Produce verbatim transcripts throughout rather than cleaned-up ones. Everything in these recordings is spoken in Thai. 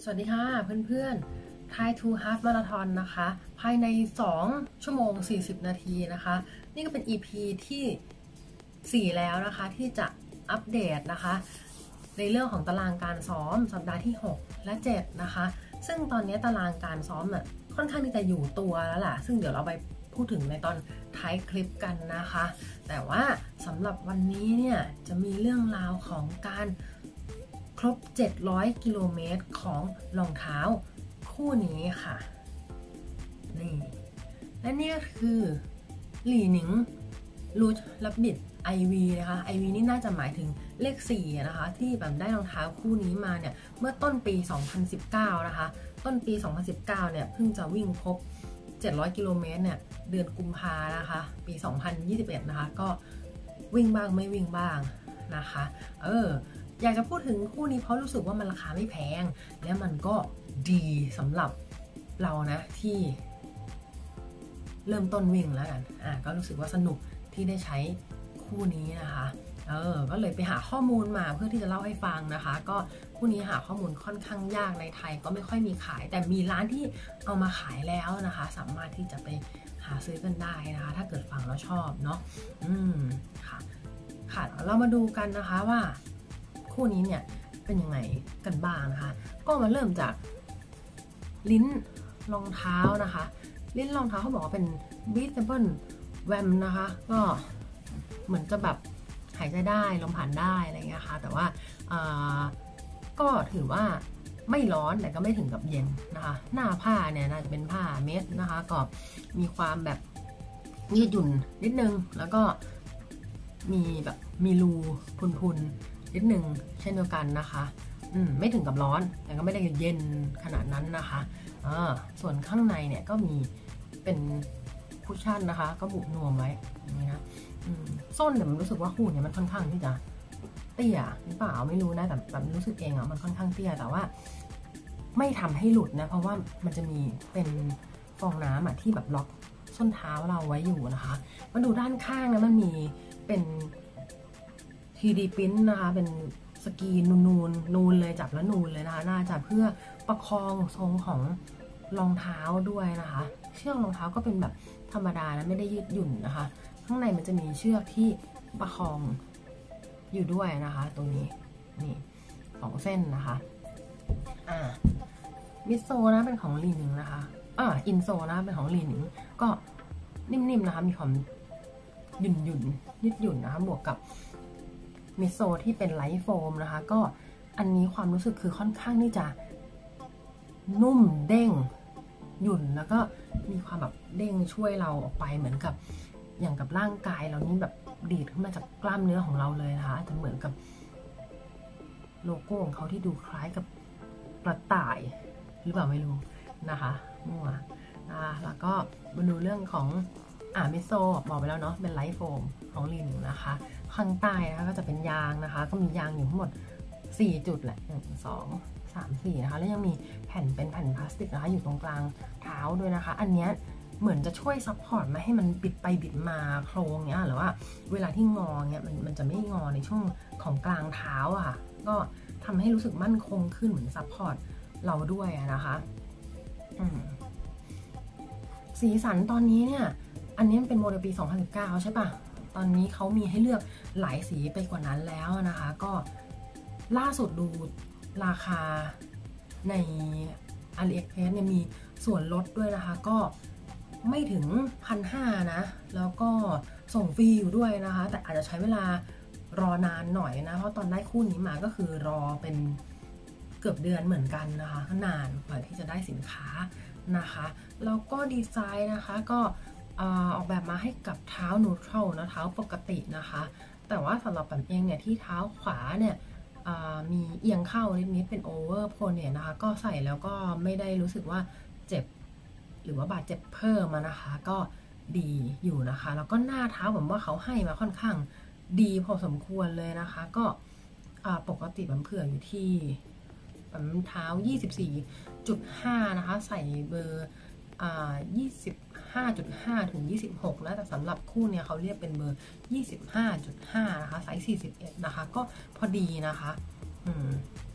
วัสดีค่ะเพื่อนๆ Thai to Half Marathon นะคะภายในสองชั่วโมงสี่สิบนาทีนะคะนี่ก็เป็น อี พี ที่สี่แล้วนะคะที่จะอัปเดตนะคะในเรื่องของตารางการซ้อมสัปดาห์ที่หกและเจ็ดนะคะซึ่งตอนนี้ตารางการซ้อมน่ะค่อนข้างที่จะอยู่ตัวแล้วล่ะซึ่งเดี๋ยวเราไปพูดถึงในตอนท้ายคลิปกันนะคะแต่ว่าสำหรับวันนี้เนี่ยจะมีเรื่องราวของการครบเจ็ดร้อยกิโลเมตรของรองเท้าคู่นี้ค่ะนี่และนี่ก็คือหลี่หนิงรูชลับบิด ไอ วี นะคะ ไอ วี นี่น่าจะหมายถึงเลขสี่นะคะที่แบบได้รองเท้าคู่นี้มาเนี่ยเมื่อต้นปีสองพันสิบเก้านะคะต้นปีสองพันสิบเก้าเนี่ยเพิ่งจะวิ่งครบเจ็ดร้อยกิโลเมตรเนี่ยเดือนกุมภานะคะปีสองพันยี่สิบเอ็ดนะคะก็วิ่งบ้างไม่วิ่งบ้างนะคะเอออยากจะพูดถึงคู่นี้เพราะรู้สึกว่ามันราคาไม่แพงและมันก็ดีสำหรับเรานะที่เริ่มต้นวิ่งแล้วกันอ่ะก็รู้สึกว่าสนุกที่ได้ใช้คู่นี้นะคะเออก็เลยไปหาข้อมูลมาเพื่อที่จะเล่าให้ฟังนะคะก็คู่นี้หาข้อมูลค่อนข้างยากในไทยก็ไม่ค่อยมีขายแต่มีร้านที่เอามาขายแล้วนะคะสามารถที่จะไปหาซื้อกันได้นะคะถ้าเกิดฟังแล้วชอบเนาะอืมค่ะค่ะเรามาดูกันนะคะว่าคู่นี้เนี่ยเป็นยังไงกันบ้างนะคะก็มาเริ่มจากลิ้นรองเท้านะคะลิ้นรองเท้าเขาบอกว่าเป็น breathable vamp นะคะก็เหมือนจะแบบหายใจได้ลมผ่านได้อะไรเงี้ยค่ะแต่ว่าก็ถือว่าไม่ร้อนแต่ก็ไม่ถึงกับเย็นนะคะหน้าผ้าเนี่ยน่าจะเป็นผ้าเม็ดนะคะก็มีความแบบยืดหยุ่นนิดนึงแล้วก็มีแบบมีรูพุนๆนิดนึงเช่นเดียวกันนะคะอืมไม่ถึงกับร้อนแต่ก็ไม่ได้เย็นขนาดนั้นนะคะอ่าส่วนข้างในเนี่ยก็มีเป็นคุชชั่นนะคะก็บุกนวมไว้อย่างนี้นะส้นเนี่ยมันรู้สึกว่าคู่เนี่ยมันค่อนข้างที่จะเตี้ยหรือเปล่าไม่รู้นะแต่แบบรู้สึกเองอ่ะมันค่อนข้างเตี้ยแต่ว่าไม่ทำให้หลุดนะเพราะว่ามันจะมีเป็นฟองน้ำอ่ะที่แบบล็อกส้นเท้าเราไว้อยู่นะคะมาดูด้านข้างนะมันมีเป็น ทรี ดี print นะคะเป็นสกรีนนูนๆนูนเลยจับแล้วนูนเลยนะคะน่าจะเพื่อประคองทรงของรองเท้าด้วยนะคะเชือกรองเท้าก็เป็นแบบธรรมดานะไม่ได้ยืดหยุ่นนะคะข้างในมันจะมีเชือกที่ประคองอยู่ด้วยนะคะตรงนี้นี่สองเส้นนะคะอ่ามิดโซนะเป็นของลีหนิงนะคะอ่าอินโซนะเป็นของลีหนิงก็นิ่มๆนะคะมีความหยุ่นหยุ่นยืดหยุ่นนะคะบวกกับมิดโซที่เป็นไลท์โฟมนะคะก็อันนี้ความรู้สึกคือค่อนข้างที่จะนุ่มเด้งหยุ่นแล้วก็มีความแบบเด้งช่วยเราออกไปเหมือนกับอย่างกับร่างกายเรานี่แบบดีดขึ้นมาจากกล้ามเนื้อของเราเลยนะคะจะเหมือนกับโลโก้ของเขาที่ดูคล้ายกับกระต่ายหรือเปล่าไม่รู้นะคะมั่วนะคะแล้วก็มาดูเรื่องของอ่ามิโซบอกไปแล้วเนาะเป็นไลท์โฟมของลีหนิงนะคะข้างใต้นะคะก็จะเป็นยางนะคะก็มียางอยู่ทั้งหมดสี่จุดแหละหนึ่ง สอง สาม สี่นะคะแล้วยังมีแผ่นเป็นแผ่นพลาสติกนะคะอยู่ตรงกลางเท้าด้วยนะคะอันนี้เหมือนจะช่วยซัพพอร์ตไม่ให้มันบิดไปบิดมาโครงเนี้ยหรือว่าเวลาที่งอเนี้ยมันมันจะไม่งอในช่วงของกลางเท้าอะค่ะก็ทำให้รู้สึกมั่นคงขึ้นเหมือนซัพพอร์ตเราด้วยนะคะสีสันตอนนี้เนี่ยอันนี้เป็นโมเดลปีสองพันสิบเก้าใช่ปะตอนนี้เขามีให้เลือกหลายสีไปกว่านั้นแล้วนะคะก็ล่าสุดดูราคาใน AliExpress เนี่ยมีส่วนลดด้วยนะคะก็ไม่ถึง หนึ่งพันห้าร้อย นะแล้วก็ส่งฟรีอยู่ด้วยนะคะแต่อาจจะใช้เวลารอนานหน่อยนะเพราะตอนได้คู่นี้มาก็คือรอเป็นเกือบเดือนเหมือนกันนะคะนานกว่าที่จะได้สินค้านะคะแล้วก็ดีไซน์นะคะก็ออกแบบมาให้กับเท้านูทรัลนะเท้าปกตินะคะแต่ว่าสำหรับแบบเองเนี่ยที่เท้าขวาเนี่ยมีเอียงเข้านิดๆเป็นโอเวอร์โพเนตนะคะก็ใส่แล้วก็ไม่ได้รู้สึกว่าเจ็บหรือว่าบาดเจ็บเพิ่มมานะคะก็ดีอยู่นะคะแล้วก็หน้าเท้าผมว่าเขาให้มาค่อนข้างดีพอสมควรเลยนะคะก็ปกติผมเผื่ออยู่ที่ผมเท้า ยี่สิบสี่จุดห้า นะคะใส่เบอร์ยี่สิบห้าจุดห้า ถึง ยี่สิบหกนะแต่สำหรับคู่เนี่ยเขาเรียกเป็นเบอร์ ยี่สิบห้าจุดห้า นะคะไซส์สี่สิบเอ็ดนะคะก็พอดีนะคะอืม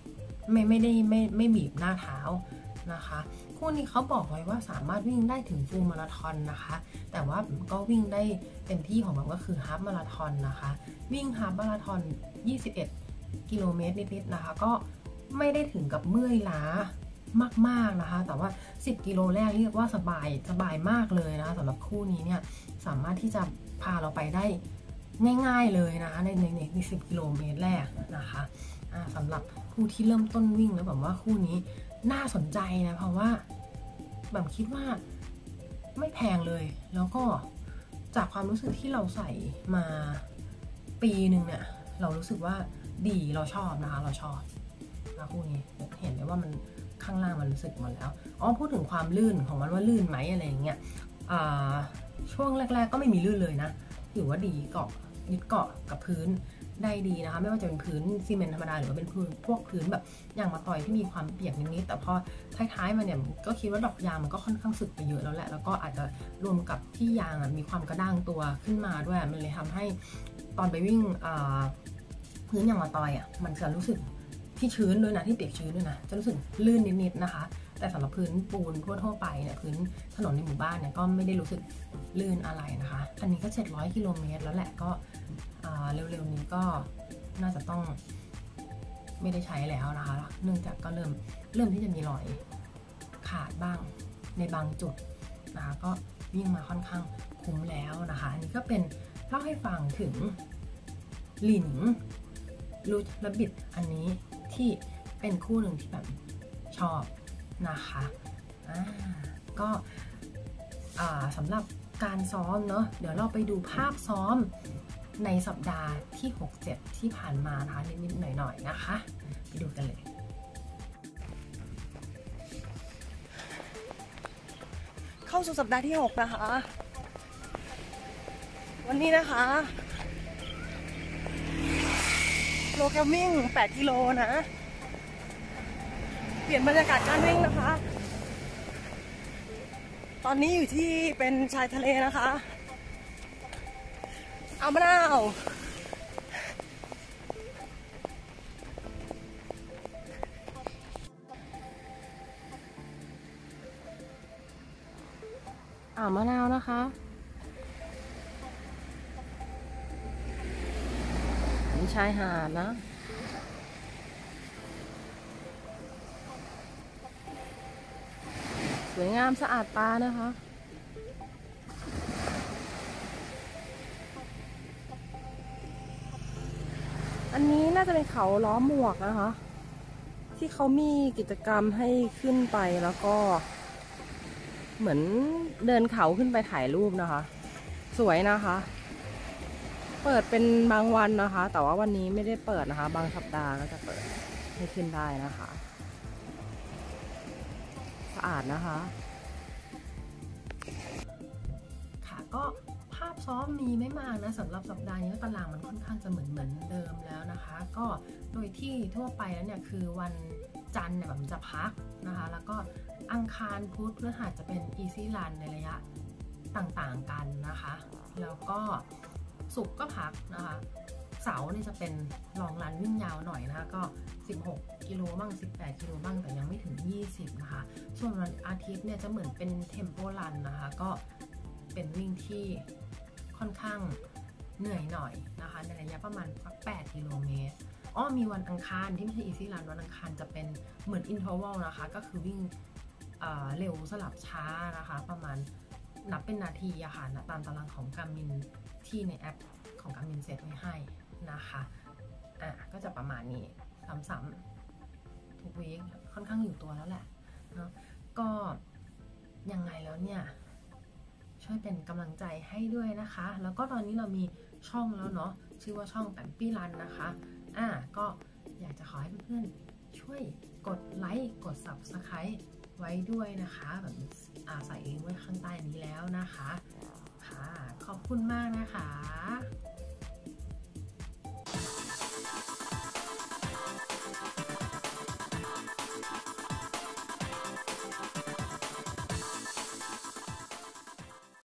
ไม่ไม่ได้ไม่ไม่บีบหน้าเท้านะคะคู่นี้เขาบอกไว้ว่าสามารถวิ่งได้ถึงฟูลมาราธอนนะคะแต่ว่าก็วิ่งได้เต็มที่ของมันก็คือฮาล์ฟมาราธอนนะคะวิ่งฮาล์ฟมาราธอนยี่สิบเอ็ดกิโลเมตรนิดๆนะคะก็ไม่ได้ถึงกับเมื่อยล้ามากๆนะคะแต่ว่าสิบกิโลแรกเรียกว่าสบายสบายมากเลยนะคะสำหรับคู่นี้เนี่ยสามารถที่จะพาเราไปได้ง่ายๆเลยนะคะในในในสิบกิโลเมตรแรกนะคะสำหรับผู้ที่เริ่มต้นวิ่งแล้วแบบว่าคู่นี้น่าสนใจนะเพราะว่าแบบคิดว่าไม่แพงเลยแล้วก็จากความรู้สึกที่เราใส่มาปีหนึ่งเนี่ยเรารู้สึกว่าดีเราชอบนะคะเราชอบนะคู่นี้เห็นได้ว่ามันข้างล่างมันรู้สึกหมดแล้วอ๋อพูดถึงความลื่นของมันว่าลื่นไหมอะไรอย่างเงี้ยช่วงแรกๆก็ไม่มีลื่นเลยนะถือว่าดีเกาะยึดเกาะกับพื้นได้ดีนะคะไม่ว่าจะเป็นพื้นซีเมนต์ธรรมดาหรือว่าเป็นพื้นพวกพื้นแบบอย่างมาต่อยที่มีความเปียกนิดๆแต่พอท้ายๆมาเนี่ยก็คิดว่าดอกยางมันก็ค่อนข้างสึกไปเยอะแล้วแหละแล้วก็อาจจะรวมกับที่ยางมีความกระด้างตัวขึ้นมาด้วยมันเลยทำให้ตอนไปวิ่งพื้นอย่างมาต่อยอ่ะมันจะรู้สึกที่ชื้นด้วยนะที่เปียกชื้นด้วยนะจะรู้สึกลื่นนิดๆนะคะแต่สำหรับพื้นปูนทั่วๆไปเนี่ยพื้นถนนในหมู่บ้านเนี่ยก็ไม่ได้รู้สึกลื่นอะไรนะคะอันนี้ก็เจ็ดร้อยกิโลเมตรแล้วแหละก็เร็วๆนี้ก็น่าจะต้องไม่ได้ใช้แล้วนะคะเนื่องจากก็เริ่มเริ่มที่จะมีรอยขาดบ้างในบางจุดนะคะก็วิ่งมาค่อนข้างคุ้มแล้วนะคะอันนี้ก็เป็นเล่าให้ฟังถึงหลินรูทและบิดอันนี้ที่เป็นคู่หนึ่งที่แบบชอบนะคะอ่าก็สำหรับการซ้อมเนาะเดี๋ยวเราไปดูภาพซ้อมในสัปดาห์ที่ หกเจ็ด ที่ผ่านมานะคะนิดๆหน่อยๆนะคะไปดูกันเลยเข้าสู่สัปดาห์ที่หกนะคะวันนี้นะคะโปรแกรมวิ่งแปดกิโลนะเปลี่ยนบรรยากาศการวิ่งนะคะตอนนี้อยู่ที่เป็นชายทะเลนะคะเอามะนาวอ่ามะนาวนะคะนี่ชายหาดนะสวยงามสะอาดตานะคะอันนี้น่าจะเป็นเขาล้อหมวกนะคะที่เขามีกิจกรรมให้ขึ้นไปแล้วก็เหมือนเดินเขาขึ้นไปถ่ายรูปนะคะสวยนะคะเปิดเป็นบางวันนะคะแต่ว่าวันนี้ไม่ได้เปิดนะคะบางสัปดาห์ก็จะเปิดให้ขึ้นได้นะคะสะอาดนะคะค่ะก็ภาพซ้อมมีไม่มากนะสำหรับสัปดาห์นี้ตารางมันค่อนข้างจะเหมือนเหมือนเดิมแล้วนะคะก็โดยที่ทั่วไปแล้วเนี่ยคือวันจันทร์เนี่ยแบบจะพักนะคะแล้วก็อังคารพุธพฤหัสจะเป็น easy run ในระยะต่างๆกันนะคะแล้วก็ศุกร์ก็พักนะคะเสาร์นี่จะเป็นลองรันวิ่งยาวหน่อยนะคะก็สิบหกกิโลบ้างสิบแปดกิโลบ้างแต่ยังไม่ถึงยี่สิบนะคะส่วนวันอาทิตย์เนี่ยจะเหมือนเป็นเทมโปรันนะคะก็เป็นวิ่งที่ค่อนข้างเหนื่อยหน่อยนะคะในระยะประมาณสักแปดกิโลเมตรอ๋อมีวันอังคารที่ไม่ใช่ easy run วันอังคารจะเป็นเหมือน interval นะคะก็คือวิ่งเร็วสลับช้านะคะประมาณนับเป็นนาทีอะค่ะตามตารางของ Garmin ที่ในแอปของ Garmin เซตไว้ให้นะคะอ่ะก็จะประมาณนี้ซ้ำๆทุกวีคค่อนข้างอยู่ตัวแล้วแหละเนาะก็ยังไงแล้วเนี่ยช่วยเป็นกำลังใจให้ด้วยนะคะแล้วก็ตอนนี้เรามีช่องแล้วเนาะชื่อว่าช่องแปมปี้รันนะคะอ่ะก็อยากจะขอให้เพื่อนๆช่วยกดไลค์กด ซับสไครบ์ ไว้ด้วยนะคะแบบอ่าใส่ลิงก์ไว้ข้างใต้นี้แล้วนะคะค่ะขอบคุณมากนะคะ